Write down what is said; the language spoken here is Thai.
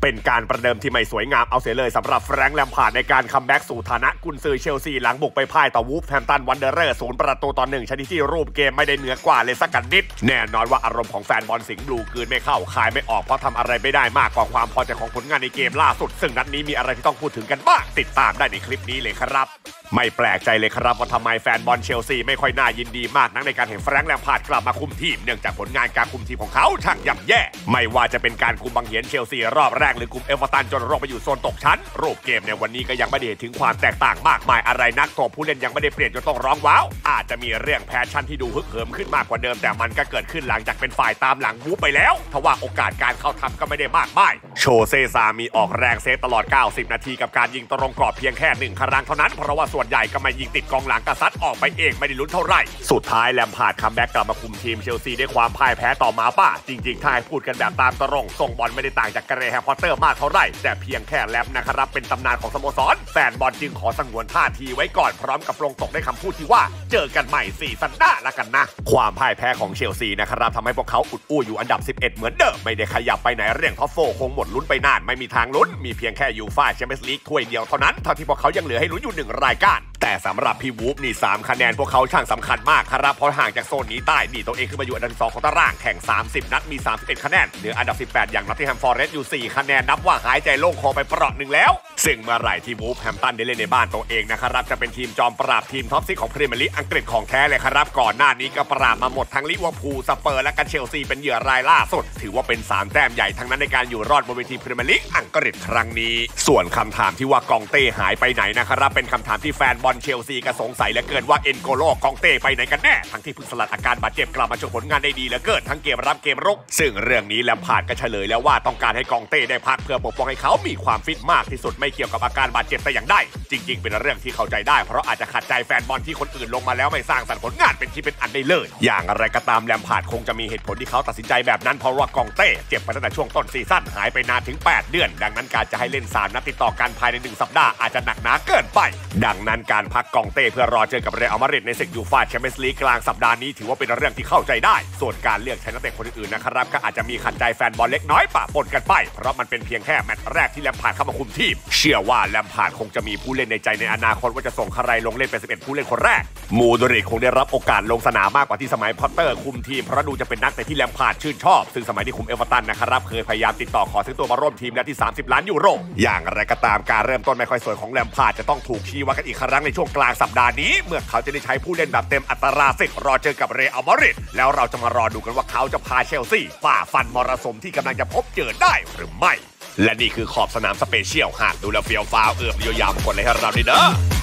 เป็นการประเดิมที่ไม่สวยงามเอาเสียเลยสำหรับแฟรงค์ แลมพาร์ดในการคัมแบ็กสู่ฐานะกุนซือเชลซีหลังบุกไปพ่ายต่อวูฟแฮมป์ตันวันเดอร์เรอร์0-1ชนิดที่รูปเกมไม่ได้เหนือกว่าเลยสักนิดแน่นอนว่าอารมณ์ของแฟนบอลสิงห์บลูกลืนไม่เข้าคายไม่ออกเพราะทำอะไรไม่ได้มากกว่าความพอใจของผลงานในเกมล่าสุดซึ่งนัดนี้มีอะไรที่ต้องพูดถึงกันบ้างติดตามได้ในคลิปนี้เลยครับไม่แปลกใจเลยครับว่าทำไมแฟนบอลเชลซีไม่ค่อยน่ายินดีมากนักในการเห็นแฟรงค์ แลมพาร์ดกลับมาคุมทีมเนื่องจากผลงานการคุมทีมของเขาช่างย่ำแย่ไม่ว่าจะเป็นการคุมบังเหียนเชลซีรอบแรกหรือคุมเอเวอร์ตันจนลงไปอยู่โซนตกชั้นรูปเกมในวันนี้ก็ยังไม่ได้ถึงความแตกต่างมากมายอะไรนักตัวผู้เล่นยังไม่ได้เปลี่ยนจนต้องร้องว้าวอาจจะมีเรื่องแพชชั่นที่ดูฮึกเหิมขึ้นมากกว่าเดิมแต่มันก็เกิดขึ้นหลังจากเป็นฝ่ายตามหลังวูบไปแล้วทว่าโอกาสการเข้าทำก็ไม่ได้มากมายโชเซซามีออกแรงเซฟตลอด90นาทีกับการยิงตรงกรอบเพียงแค่1ครั้งเท่านั้นเพราะว่าส่วนใหญ่ก็มายิงติดกองหลังกระซัดออกไปเองไม่ได้ลุ้นเท่าไหร่สุดท้ายแลมพาร์ดคัมแบ็กกลับมาคุมทีมเชลซีด้วยความพ่ายแพ้ต่อมาป้าจริงๆถ้าให้พูดกันแบบตามตรงส่งบอลไม่ได้ต่างจากเกรแฮมพอตเตอร์มากเท่าไหร่แต่เพียงแค่แลมนะครับเป็นตำนานของสโมสรแฟนบอลจึงขอสงวนท่าทีไว้ก่อนพร้อมกับลงตกได้คำพูดที่ว่าเจอกันใหม่ซีซั่นหน้าละกันนะความพ่ายแพ้ของเชลซีนะครับทำให้พวกเขาอุดอู้อยู่อันดับ11เหมือนเดิมไม่ได้ขยับไปไหนเรื่องท็อปโฟคงหมดลุ้นไปนานไม่มีทางลุ้นมีเพียงแค่ยูฟ่าแชมเปี้ยนส์ลีกถ้วยเดียวเท่านั้นเท่าที่พวกเขายังเหลือให้ลุ้นอยู่1รายการแต่สำหรับพี่วูฟนี่3คะแนนพวกเขาช่างสำคัญมากครับเพราะห่างจากโซนนี้ใต้นี่ตัวเองขึ้นมาอยู่อันดับ2ของตารางแข่ง30นัดมี31คะแนนเหลืออันดับ18อย่างนอตติงแฮมฟอเรสต์อยู่4คะแนนนับว่าหายใจโล่งคอไปเปราะหนึ่งแล้วซึ่งเมื่อไหร่ที่วูฟแฮมป์ตันได้เล่นในบ้านตัวเองนะครับจะเป็นทีมจอมปราบทีมท็อปซิกของพรีเมียร์ลีกอังกฤษของแท้เลยครับก่อนหน้านี้ก็ปราบมาหมดทั้งลิเวอร์พูลสเปอร์และก็เชลซีเป็นเหยื่อรายล่าสุดถือว่าเป็น3แต้มใหญ่ทั้งนั้นในการอยู่รอดบนเวทีพรีเมียร์ลีกอังกฤษครั้งนี้ส่วนคำถามที่ว่ากองเต้หายไปไหนนะครับเป็นคำถามที่แฟนบอลเชลซีก็สงสัยเหลือเกินว่าเอ็นโกโลกองเต้ไปไหนกันแน่ทั้งที่เพิ่งสลัดอาการบาดเจ็บกลับมาโชว์ผลงานได้ดีเหลือเกินทั้งเกมรับเกมรุกซึ่งเรื่องนี้แลมพาร์ดก็เฉลยแล้วว่าต้องการให้กองเต้ได้พักเพื่อปกป้องให้เขามีความฟิตมากที่สุดไม่เกี่ยวกับอาการบาดเจ็บแต่อย่างใดจริงๆเป็นเรื่องที่เข้าใจได้เพราะอาจจะขัดใจแฟนบอลที่คนอื่นลงมาแล้วไม่สร้างสรรค์ผลงานเป็นที่เป็นอันได้เลยอย่างไรก็ตามแลมพาร์ดคงจะมีเหตุผลที่เขาตัดสินใจแบบนั้นเพราะว่ากองเต้เจ็บไปตั้งแต่ช่วงต้นซีซั่นหายไปนานถึง8เดือนดังนั้นการจะให้เล่น3นัดติดต่อกันภายใน1สัปดาห์อาจจะหนักหนาเกินไปดังนั้นการพักกองเต้เพื่อรอเจอกับเรอัลมาดริดในศึกยูฟ่าแชมเปี้ยนส์ลีกกลางสัปดาห์นี้ถือว่าเป็นเรื่องที่เข้าใจได้ส่วนการเลือกใช้นักเตะคนอื่นนะครับก็อาจจะมีขัดใจแฟนบอลเล็กน้อยปะปนกันไปเพราะมันเป็นเพียงแค่แมตช์แรกที่แลมพาร์ดเข้ามาคุมทีมเชื่อว่าแลมพาร์ดคงจะมีผู้เล่นในใจในอนาคตว่าจะส่งใครลงเล่นเป็น11ผู้เล่นคนแรกมูดริดคงได้รับโอกาสลงสนามมากกว่าที่สมัยพอตเตอร์คุมทีมเพราะดูจะเป็นนักเตะที่แลมพาร์ดชื่นชอบซึ่งสมัยที่คุมเอเวอร์ตันนะครับเคยพยายามติดต่อขอซื้อตัวมาร่วมทีมแล้วที่30ล้านยูโรอย่างไรก็ตามการเริ่มต้นไม่ค่อยสวยของแลมพาร์ดจะต้องถูกชี้วัดกันอีกครั้งในช่วงกลางสัปดาห์นี้เมื่อเขาจะได้ใช้ผู้เล่นแบบเต็มอัตราศึกรอเจอกับเรอัลมาดริดแล้วเราจะมารอดูกันว่าเขาจะพาเชลซีฝ่าฟันมรสุมที่กำลังจะพบเจอได้หรือไม่และนี่คือขอบสนามสเปเชียลหากดูแล้วเฟี้ยวฟ้าวเอื้อมเยียวยามคนเลยให้เราดีเด้อ